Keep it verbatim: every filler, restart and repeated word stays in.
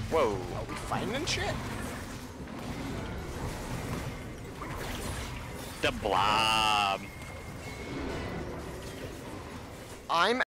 Whoa, are we finding shit? The blob. I'm